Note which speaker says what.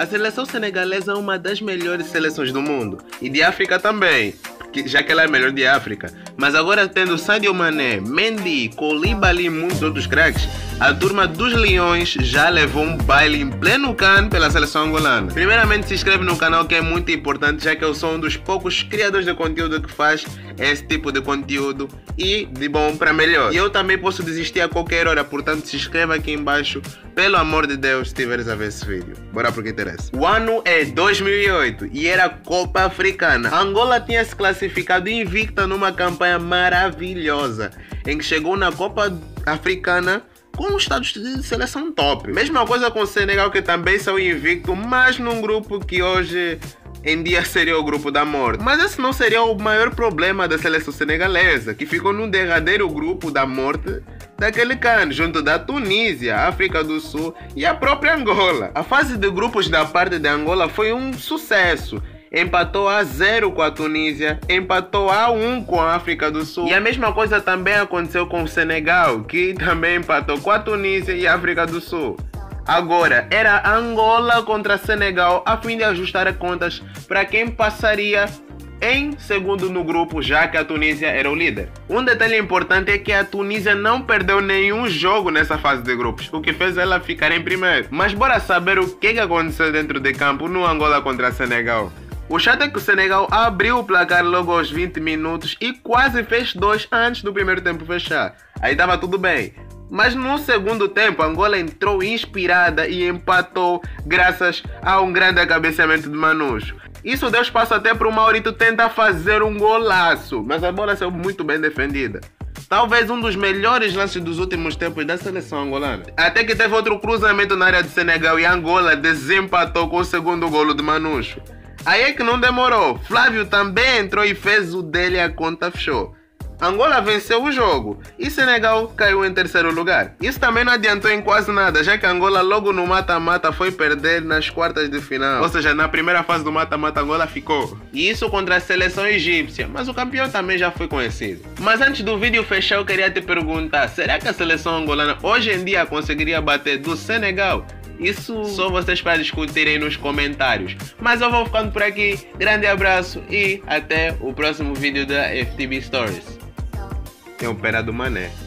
Speaker 1: A seleção senegalesa é uma das melhores seleções do mundo. E de África também, já que ela é a melhor de África. Mas agora tendo Sadio Mané, Mendy, Koulibaly e muitos outros craques, a turma dos Leões já levou um baile em pleno CAN pela seleção angolana. Primeiramente se inscreve no canal, que é muito importante, já que eu sou um dos poucos criadores de conteúdo que faz esse tipo de conteúdo e de bom para melhor. E eu também posso desistir a qualquer hora, portanto se inscreva aqui embaixo, pelo amor de Deus, se tiveres a ver esse vídeo. Bora pro que interessa. O ano é 2008 e era a Copa Africana. A Angola tinha se classificado invicta numa campanha maravilhosa, em que chegou na Copa Africana com um status de seleção top. Mesma coisa com o Senegal, que também saiu invicto, mas num grupo que hoje em dia seria o grupo da morte. Mas esse não seria o maior problema da seleção senegalesa, que ficou no derradeiro grupo da morte daquele CAN, junto da Tunísia, África do Sul e a própria Angola. A fase de grupos da parte de Angola foi um sucesso. Empatou a 0 com a Tunísia, empatou a 1 com a África do Sul. E a mesma coisa também aconteceu com o Senegal, que também empatou com a Tunísia e a África do Sul. Agora, era Angola contra Senegal, a fim de ajustar contas para quem passaria em segundo no grupo, já que a Tunísia era o líder. Um detalhe importante é que a Tunísia não perdeu nenhum jogo nessa fase de grupos, o que fez ela ficar em primeiro. Mas bora saber o que aconteceu dentro de campo no Angola contra Senegal. O chato é que o Senegal abriu o placar logo aos 20 minutos e quase fez 2 antes do primeiro tempo fechar. Aí estava tudo bem. Mas no segundo tempo, Angola entrou inspirada e empatou graças a um grande cabeceamento de Manusho. Isso deu espaço até para o Maurito tentar fazer um golaço, mas a bola saiu muito bem defendida. Talvez um dos melhores lances dos últimos tempos da seleção angolana. Até que teve outro cruzamento na área de Senegal e Angola desempatou com o segundo golo de Manusho. Aí é que não demorou, Flávio também entrou e fez o dele e a conta fechou. Angola venceu o jogo e Senegal caiu em terceiro lugar. Isso também não adiantou em quase nada, já que Angola logo no mata-mata foi perder nas quartas de final. Ou seja, na primeira fase do mata-mata Angola ficou. E isso contra a seleção egípcia, mas o campeão também já foi conhecido. Mas antes do vídeo fechar, eu queria te perguntar, será que a seleção angolana hoje em dia conseguiria bater do Senegal? Isso só vocês para discutirem nos comentários. Mas eu vou ficando por aqui. Grande abraço e até o próximo vídeo da FTB Stories. É o Pera do Mané.